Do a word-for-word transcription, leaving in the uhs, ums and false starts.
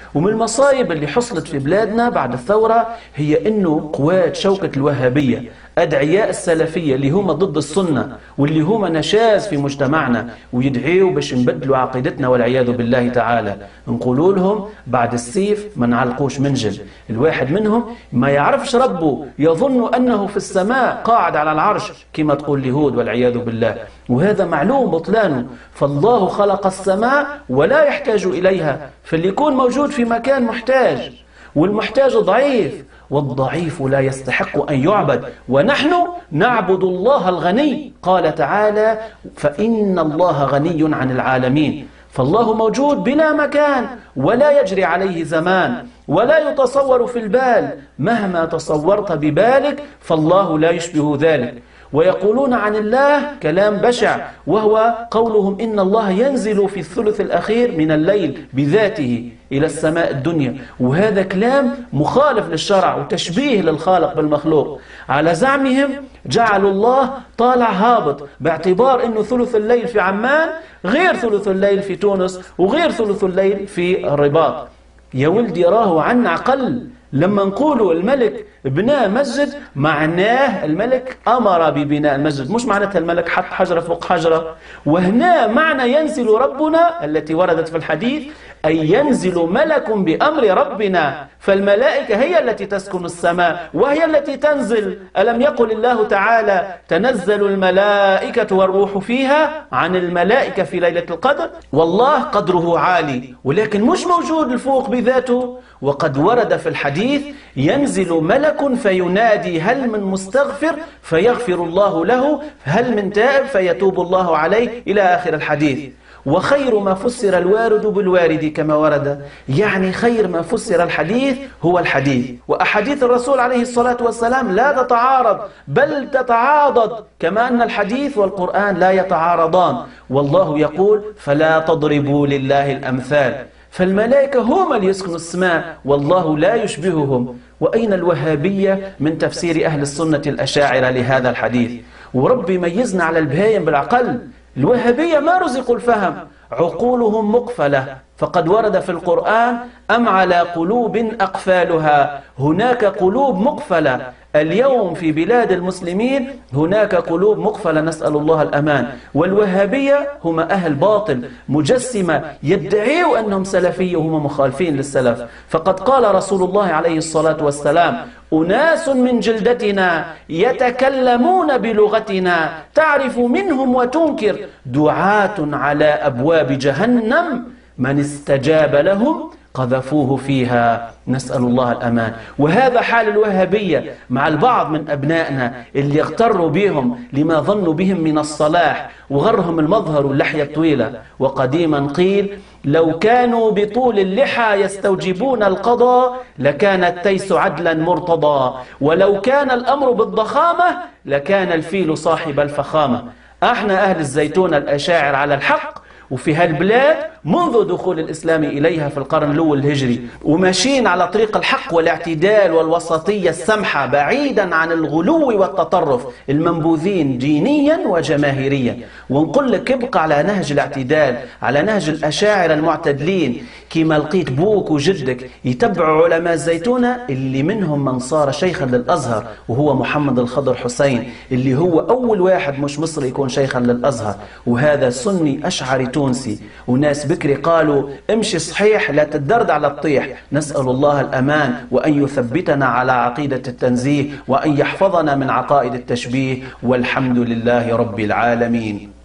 ومن المصايب اللي حصلت في بلادنا بعد الثورة هي أنه قوات شوكة الوهابية أدعياء السلفية اللي هم ضد السنة واللي هم نشاز في مجتمعنا ويدعيوا باش نبدلوا عقيدتنا والعياذ بالله تعالى، نقولوا لهم بعد السيف ما نعلقوش منجل. الواحد منهم ما يعرفش ربه، يظن أنه في السماء قاعد على العرش كما تقول اليهود والعياذ بالله، وهذا معلوم بطلانه. فالله خلق السماء ولا يحتاج إليها، فاللي يكون موجود في مكان محتاج، والمحتاج ضعيف، والضعيف لا يستحق أن يعبد، ونحن نعبد الله الغني. قال تعالى فإن الله غني عن العالمين. فالله موجود بلا مكان ولا يجري عليه زمان ولا يتصور في البال، مهما تصورت ببالك فالله لا يشبه ذلك. ويقولون عن الله كلام بشع، وهو قولهم إن الله ينزل في الثلث الأخير من الليل بذاته إلى السماء الدنيا، وهذا كلام مخالف للشرع وتشبيه للخالق بالمخلوق. على زعمهم جعلوا الله طالع هابط، باعتبار أنه ثلث الليل في عمان غير ثلث الليل في تونس وغير ثلث الليل في الرباط. يا ولدي راه عنا عقل. لما نقولوا الملك بناء مسجد معناه الملك أمر ببناء المسجد، مش معناتها الملك حط حجرة فوق حجرة. وهنا معنى ينزل ربنا التي وردت في الحديث أي ينزل ملك بأمر ربنا، فالملائكة هي التي تسكن السماء وهي التي تنزل. ألم يقل الله تعالى تنزل الملائكة والروح فيها عن الملائكة في ليلة القدر؟ والله قدره عالي، ولكن مش موجود الفوق بذاته. وقد ورد في الحديث ينزل ملك فينادي هل من مستغفر فيغفر الله له، هل من تائب فيتوب الله عليه، إلى آخر الحديث. وخير ما فسر الوارد بالوارد كما ورد، يعني خير ما فسر الحديث هو الحديث. وأحاديث الرسول عليه الصلاة والسلام لا تتعارض بل تتعاضد، كما أن الحديث والقرآن لا يتعارضان. والله يقول فلا تضربوا لله الأمثال. فالملائكة هم اللي يسكنوا السماء والله لا يشبههم. وأين الوهابية من تفسير أهل السنة الأشاعرة لهذا الحديث؟ وربي ميزنا على البهايم بالعقل. الوهابية ما رزقوا الفهم، عقولهم مقفلة. فقد ورد في القرآن أم على قلوب أقفالها، هناك قلوب مقفلة. اليوم في بلاد المسلمين هناك قلوب مقفلة، نسأل الله الأمان. والوهابية هم أهل باطل مجسمة يدعيوا أنهم سلفية وهم مخالفين للسلف. فقد قال رسول الله عليه الصلاة والسلام أناس من جلدتنا يتكلمون بلغتنا تعرف منهم وتنكر، دعاة على أبواب جهنم من استجاب لهم قذفوه فيها، نسأل الله الأمان. وهذا حال الوهابية مع البعض من أبنائنا اللي اغتروا بهم لما ظنوا بهم من الصلاح وغرهم المظهر واللحية الطويلة. وقديما قيل لو كانوا بطول اللحى يستوجبون القضاء لكان التيس عدلا مرتضى، ولو كان الأمر بالضخامة لكان الفيل صاحب الفخامة. احنا أهل الزيتون الأشاعر على الحق، وفي هالبلاد منذ دخول الإسلام إليها في القرن الأول الهجري، وماشيين على طريق الحق والاعتدال والوسطية السمحة بعيدا عن الغلو والتطرف المنبوذين دينيا وجماهيريا. ونقول لك ابقى على نهج الاعتدال، على نهج الأشاعر المعتدلين، كما لقيت بوك وجدك يتبعوا علماء الزيتونة اللي منهم من صار شيخا للأزهر وهو محمد الخضر حسين، اللي هو أول واحد مش مصري يكون شيخا للأزهر، وهذا سني أشعري تونسي. وناس بكري قالوا امشي صحيح لا تدرد على الطيح. نسأل الله الأمان وأن يثبتنا على عقيدة التنزيه وأن يحفظنا من عقائد التشبيه، والحمد لله رب العالمين.